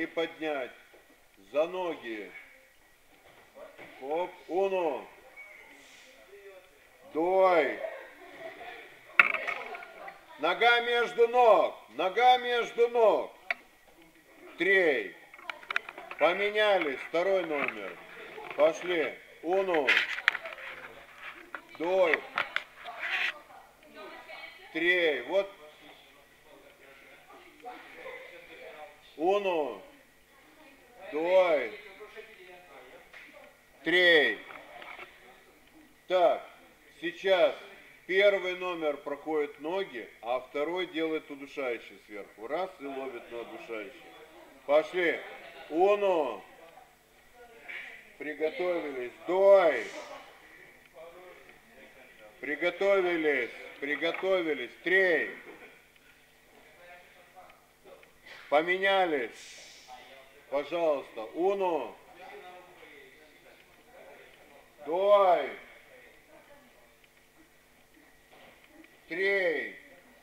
и поднять. За ноги. Оп, uno. Дой. Нога между ног. Нога между ног. Трей. Поменялись. Второй номер. Пошли. Uno. Дой. Трей. Вот. Uno. Дой. Трей. Так, сейчас первый номер проходит ноги, а второй делает удушающий сверху. Раз и ловит на удушающий. Пошли. Uno. Приготовились. Дой. Приготовились. Приготовились. Трей. Поменялись. Пожалуйста. Uno. Дой. Трей.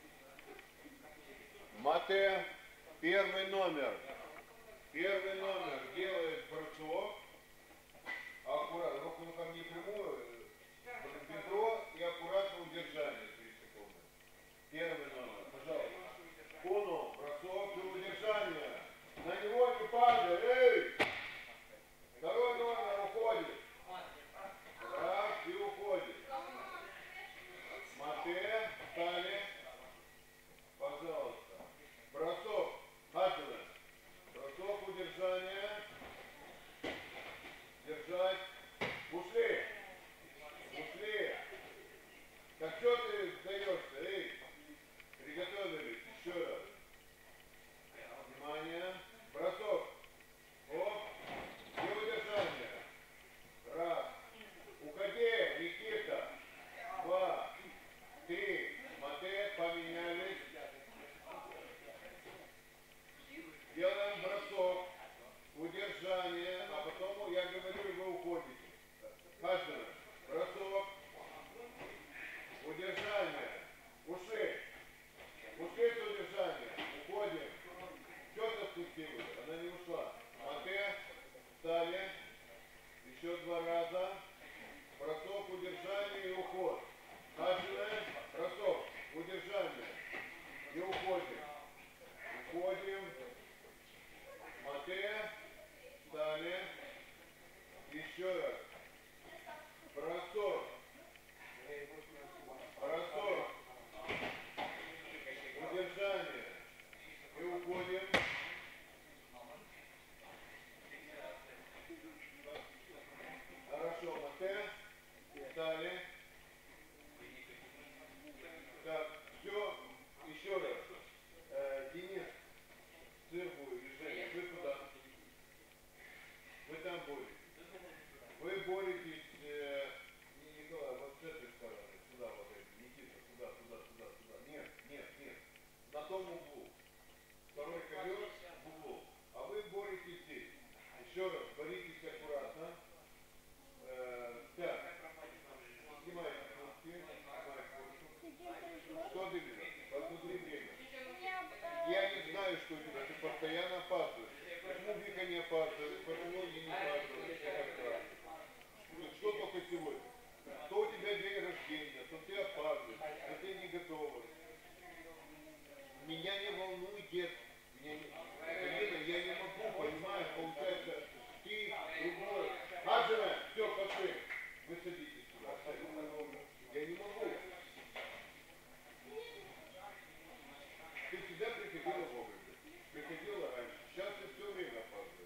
Мате. Первый номер. Первый номер делает бросок. Аккуратно. Руку ко мне прямую. Бедро и аккуратно удержание. 3 секунды. Первый номер. Пожалуйста. Uno. Бросок и удержание. На него не падай. Эй! Второй номер уходит. Раз и уходит. Мате, встали. Пожалуйста. Бросок. Хатина. Бросок, удержание. Держать. Ушли. Ушли. Так что ты сдаешься? Эй! Приготовились. Еще раз. Внимание. Бросок. Оп. И удержание. Раз. Уходи, Никита. 2, 3. Мате, поменялись. Делаем бросок. Удержание. А потом, я говорю, и вы уходите. Каждый. Бросок. Удержание. Уши. Уши с удержания. Уходим. Что-то спустилось. Она не ушла. Мате. Встали. Еще 2 раза. Бросок, удержание и уход. Начинаем. Бросок, удержание. И уходим. Уходим. Мате. Встали. Еще раз. Бросок. Бросок. Удержание. И уходим. Хорошо, Мате. Встали. Так, все. Еще раз. Денис, Цирбу и Женя, вы куда? Вы там боретесь. Вы боретесь, Николай, вот с этой стороны. Сюда, вот эти. Никита, сюда, сюда, сюда, сюда. Нет, нет, нет. На том углу. Второй ковер в углу. А вы боретесь здесь. Еще раз, боритесь аккуратно. Так. Снимайте куртки. Что ты видишь? Посмотри время. Я не знаю, что у тебя. Ты постоянно опаздываешь. Почему Вика не опаздывает? Почему я не опаздываю? Что только сегодня? То у тебя день рождения, то ты опаздываешь, то ты не готова. Меня не волнует детство. Галина, я не могу, понимаешь, получается, ты другой. Аджина, все, пошли. Вы садитесь сюда. Я не могу. Ты всегда приходила вовремя. Приходила раньше. Сейчас ты все время опаздываешь.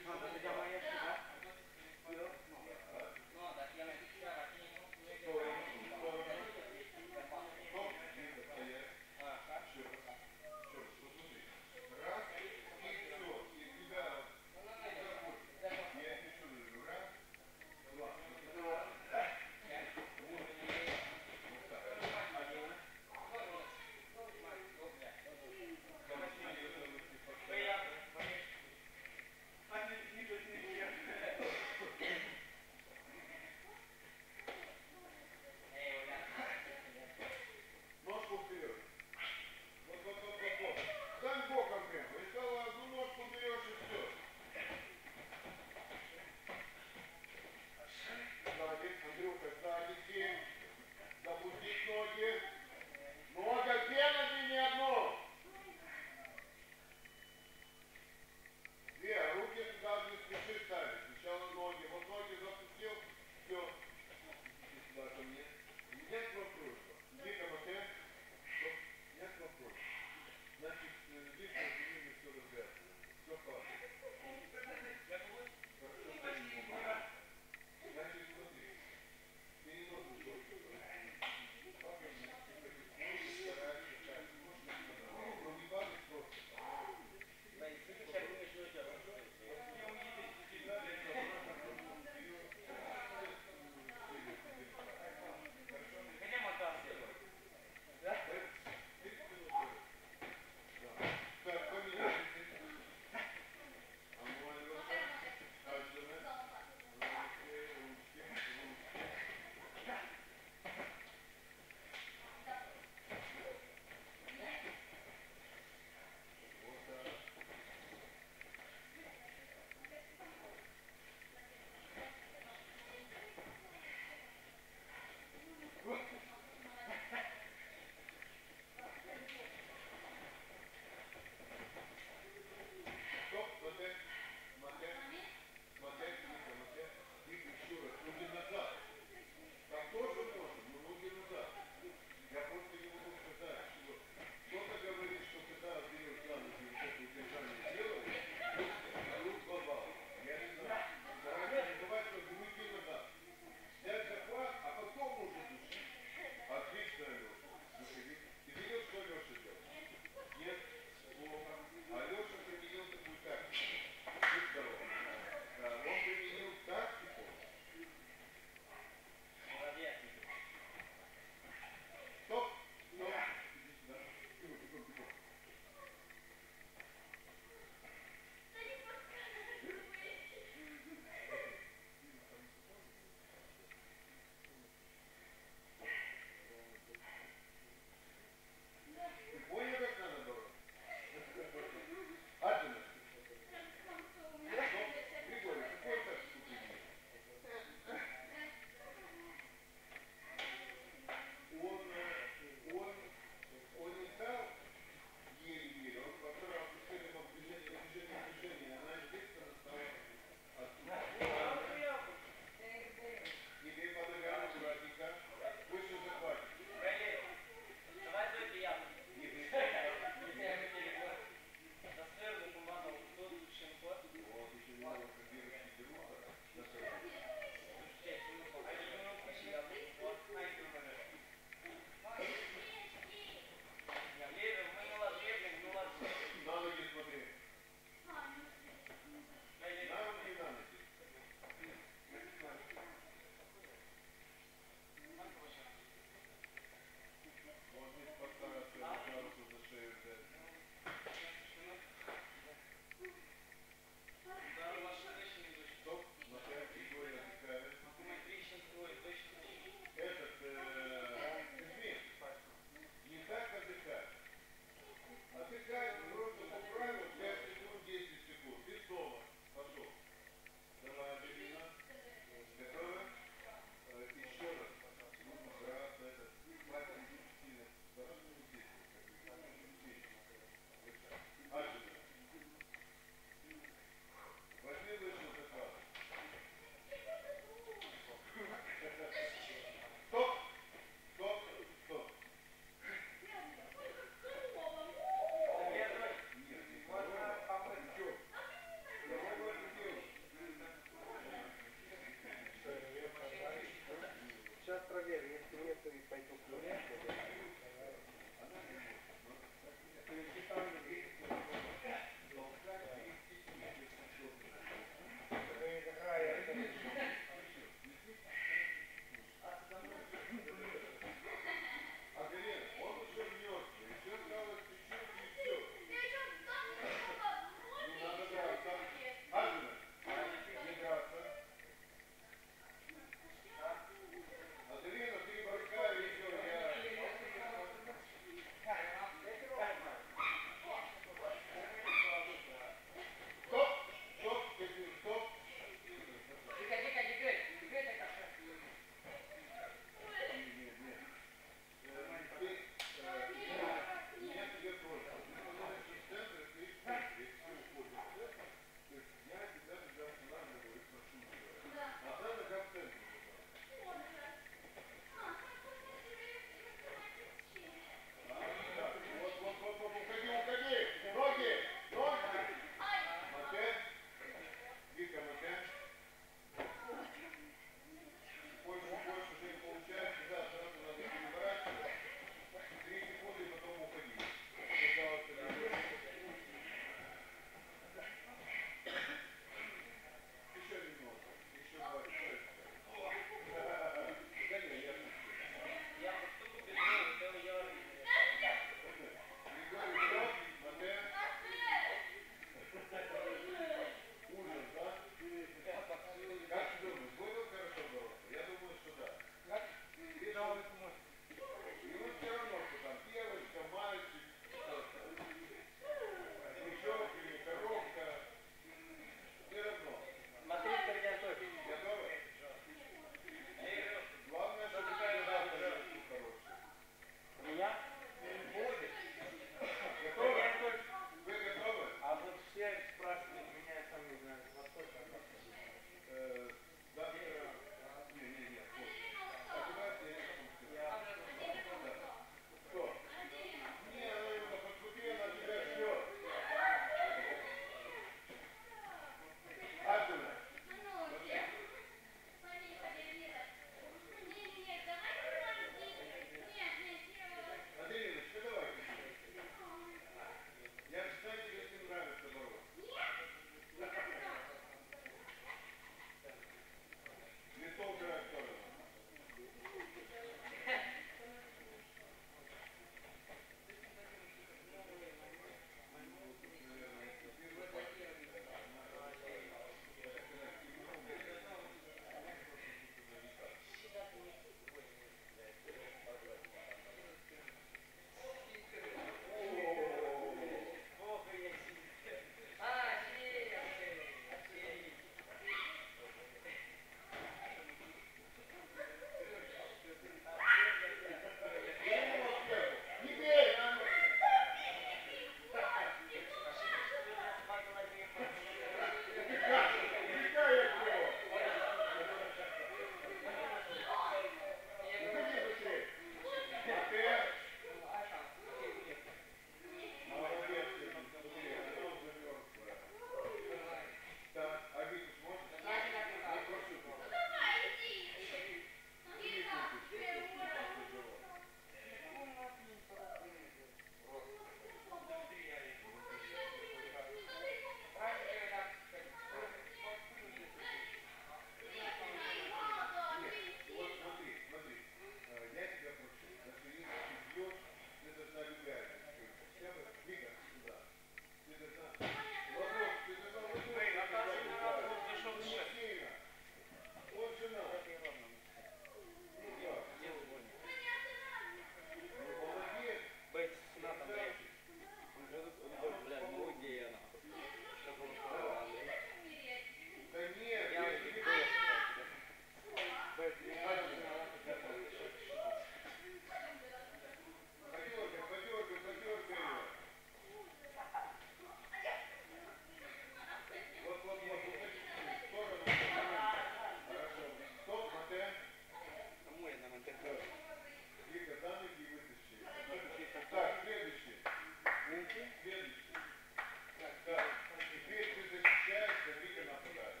Так, теперь ты защищаешься, Вика нападает.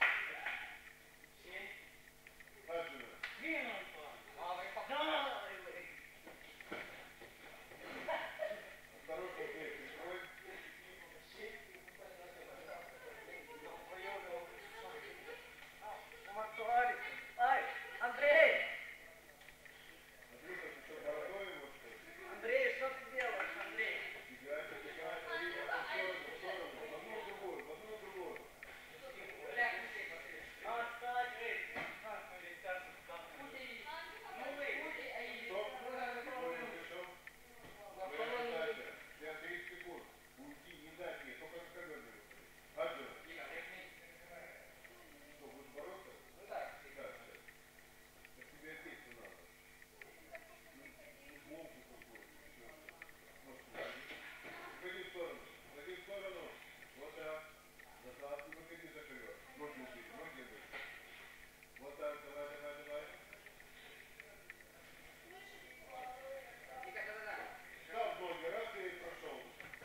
Хаджина. Осторожно, дверь прикрой. Андрей! Андрюха, ты что, бородой его, что ли? Андрей, что ты делаешь, Андрей? Тихо, тихо, Вика, в сторону, в одну другую, в одну другую. Стоп, сегодня пришел. Вариант дальше. 30 секунд. Уйти, не дать мне, только разговор не выходит. Хаджина. Что, будешь бороться? Да, сейчас. Так тебе ответить надо. Волку какую-то, еще. Выходи в сторону. Выходи в сторону. Вот так. Назад. И выходи за ковер. Ноги убери, ноги убери. Вот так, давай, давай, давай. Стал в ноги, раз и прошел.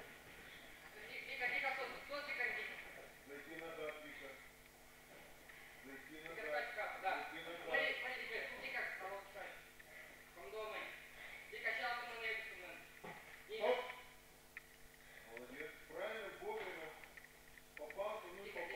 Зайти назад, Вика. Зайти назад. Зайти назад. Стоп. Молодец. Правильно, вовремя. Попался, ну и попался.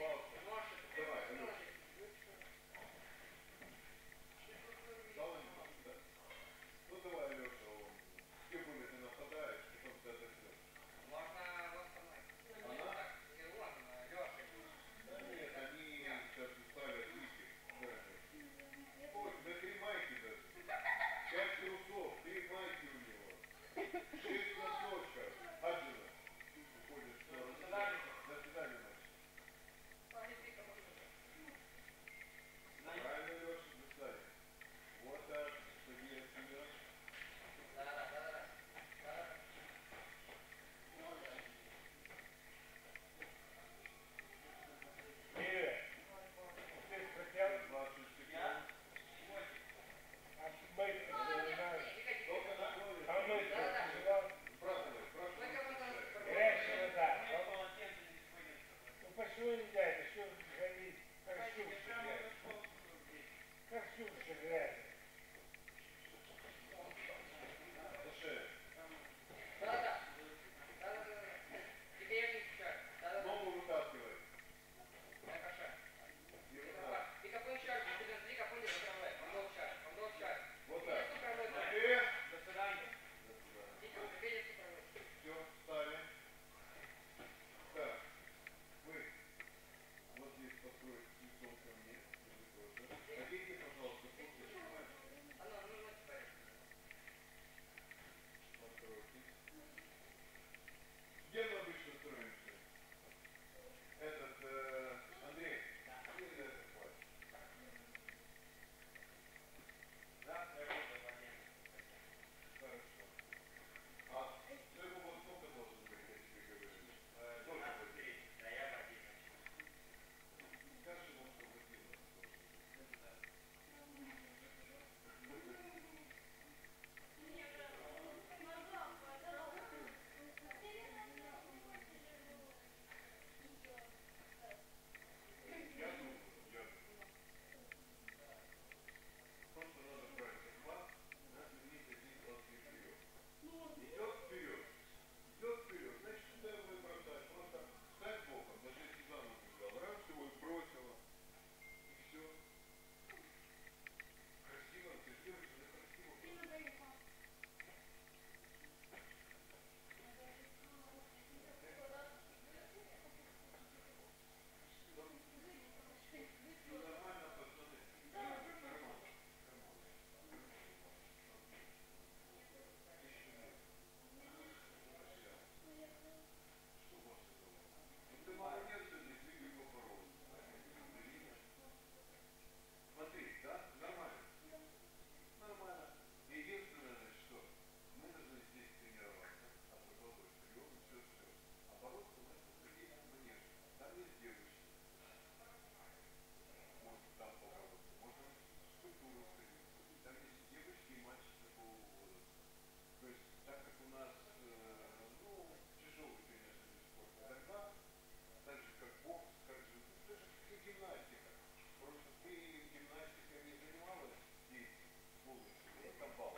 полностью. Вот там баллы.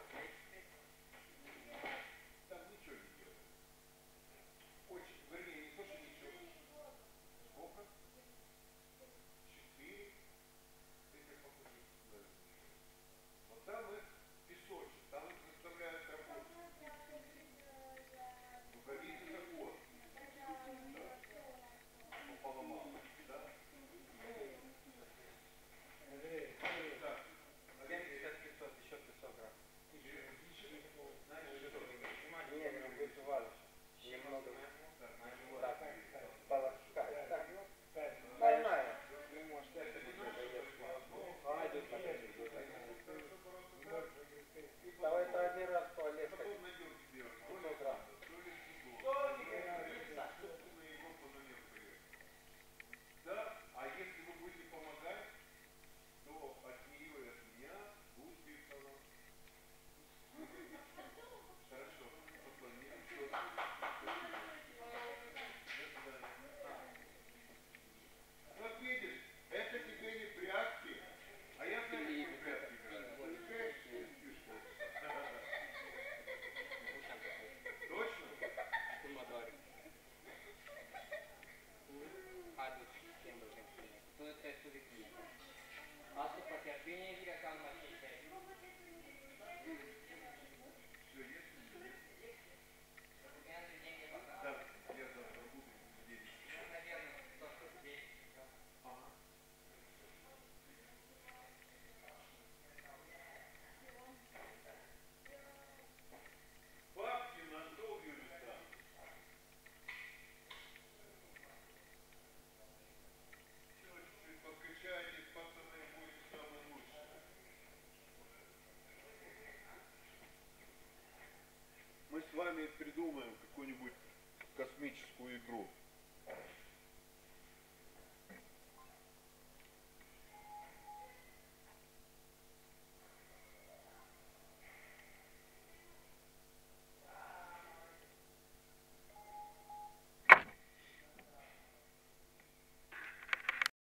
Там ничего не делают. Очень, вернее, не то, что ничего. Сколько? 4. Это покажи. Вот там их песочек, там их заставляют работать. Ну, ковид это год. Да. Ну, поломал. Да? Так. 70, 500, еще 500 грамм. Знаешь, что? Нет, не выпивалось. Немного. Так, Так, полоскать. Так, ну, нормально. Не может это это не не наше, дает. это А, идет хорошо бороться, и Давай потом, это один раз в туалет. потом найдем себе то ли 500 грамм. надо, то ли судом. Кто? Собственно, Европа на нем приехала. Да, а если вы будете помогать, то от нее и от меня будет персонал. Хорошо. Поклонились. До свидания. Как видишь, это тебе не прятки, а я знаю, какие прятки играю. Привыкаешь к фишкам? Точно? Помодорик. Adus timbru pentru mine. Tu trebuie să zici. Asta poate fi bine zic că am mai ce. Все, есть или нет? Я на деньги пока. Да, я завтра буду в 9 Ну, часов. наверное, тоже здесь. Ага. Бабки нашел, Юлисан. Все, чуть-чуть подкачайтесь, пацаны, будет самое лучшее. Мы с вами придумаем какую-нибудь космическую игру.